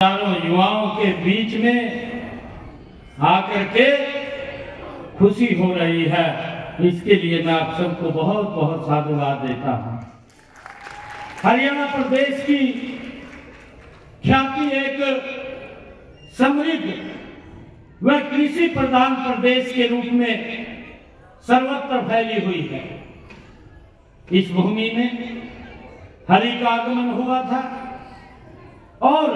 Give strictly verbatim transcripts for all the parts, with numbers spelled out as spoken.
हजारों युवाओं के बीच में आकर के खुशी हो रही है। इसके लिए मैं आप सबको बहुत बहुत साधुवाद देता हूं। हरियाणा प्रदेश की ख्याति एक समृद्ध व कृषि प्रधान प्रदेश के रूप में सर्वत्र फैली हुई है। इस भूमि में हरि का आगमन हुआ था और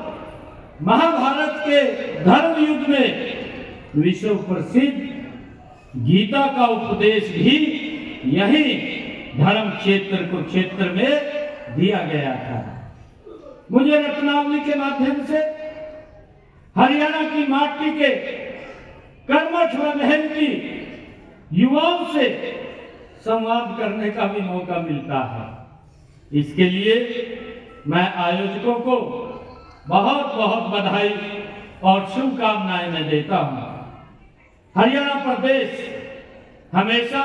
महाभारत के धर्म युग में विश्व प्रसिद्ध गीता का उपदेश भी यही धर्म क्षेत्र कुरुक्षेत्र में दिया गया था। मुझे रत्नावली के माध्यम से हरियाणा की माटी के कर्मठ व मेहनती युवाओं से संवाद करने का भी मौका मिलता है। इसके लिए मैं आयोजकों को बहुत बहुत बधाई और शुभकामनाएं मैं देता हूं। हरियाणा प्रदेश हमेशा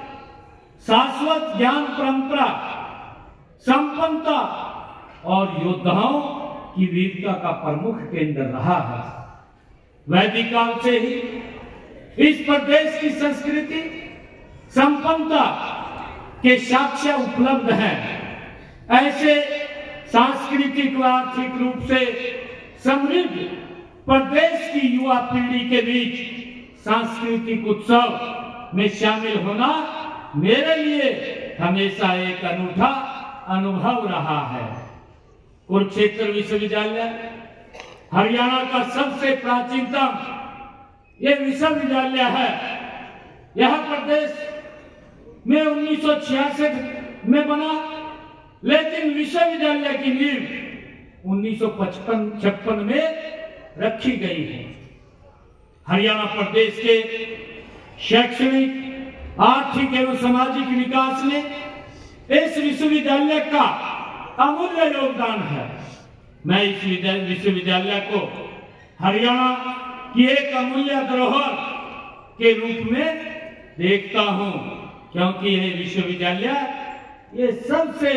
शाश्वत ज्ञान परंपरा, संपन्नता और योद्धाओं की वीरता का प्रमुख केंद्र रहा है। वैदिक काल से ही इस प्रदेश की संस्कृति संपन्नता के साक्ष्य उपलब्ध हैं। ऐसे सांस्कृतिक व आर्थिक रूप से समृद्ध प्रदेश की युवा पीढ़ी के बीच सांस्कृतिक उत्सव में शामिल होना मेरे लिए हमेशा एक अनूठा अनुभव रहा है। कुरुक्षेत्र विश्वविद्यालय हरियाणा का सबसे प्राचीनतम ये विश्वविद्यालय है। यह प्रदेश में उन्नीस सौ छियासठ में बना, लेकिन विश्वविद्यालय की नींव उन्नीस सौ पचपन छप्पन में रखी गई है। हरियाणा प्रदेश के शैक्षणिक, आर्थिक एवं सामाजिक विकास में इस विश्वविद्यालय का अमूल्य योगदान है। मैं इस विश्वविद्यालय को हरियाणा की एक अमूल्य धरोहर के रूप में देखता हूं, क्योंकि यह विश्वविद्यालय ये सबसे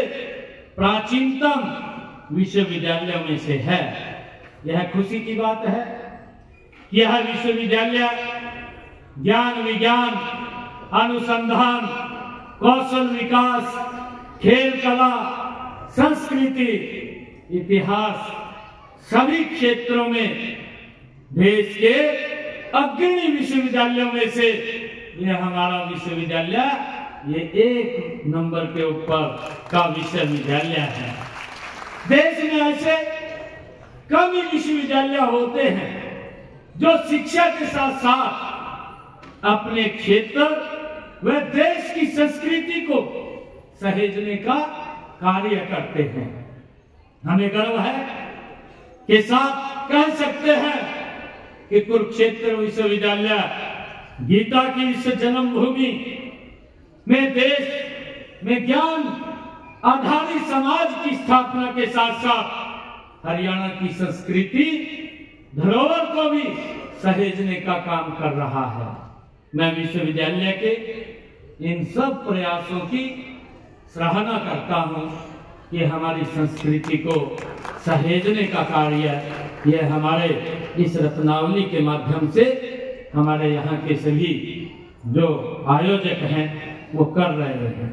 प्राचीनतम विश्वविद्यालयों में से है। यह खुशी की बात है कि यह विश्वविद्यालय ज्ञान विज्ञान, अनुसंधान, कौशल विकास, खेल कला, संस्कृति, इतिहास सभी क्षेत्रों में देश के अग्रणी विश्वविद्यालयों में से यह हमारा विश्वविद्यालय ये एक नंबर के ऊपर का विश्वविद्यालय है। देश में ऐसे कम ही विश्वविद्यालय होते हैं जो शिक्षा के साथ साथ अपने क्षेत्र व देश की संस्कृति को सहेजने का कार्य करते हैं। हमें गर्व है के साथ कह सकते हैं कि कुरुक्षेत्र विश्वविद्यालय गीता की इस जन्मभूमि में देश में ज्ञान आधारित समाज की स्थापना के साथ साथ हरियाणा की संस्कृति धरोहर को भी सहेजने का काम कर रहा है। मैं विश्वविद्यालय के इन सब प्रयासों की सराहना करता हूं कि हमारी संस्कृति को सहेजने का कार्य यह हमारे इस रत्नावली के माध्यम से हमारे यहाँ के सभी जो आयोजक हैं वो कर रहे हैं।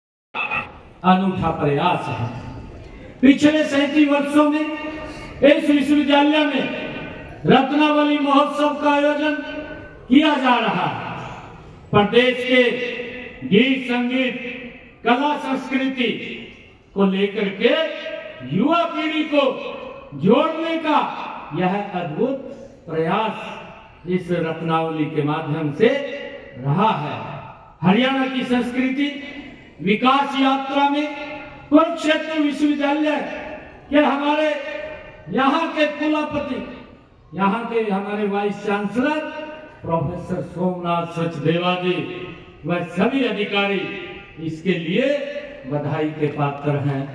अनूठा प्रयास है। पिछले सैंतीस वर्षों में इस विश्वविद्यालय में रत्नावली महोत्सव का आयोजन किया जा रहा है। प्रदेश के गीत संगीत, कला संस्कृति को लेकर के युवा पीढ़ी को जोड़ने का यह अद्भुत प्रयास इस रत्नावली के माध्यम से रहा है। हरियाणा की संस्कृति विकास यात्रा में कुरुक्षेत्र विश्वविद्यालय के हमारे यहाँ के कुलपति, यहाँ के हमारे vice chancellor professor Somnath Sachdeva ji व सभी अधिकारी इसके लिए बधाई के पात्र हैं।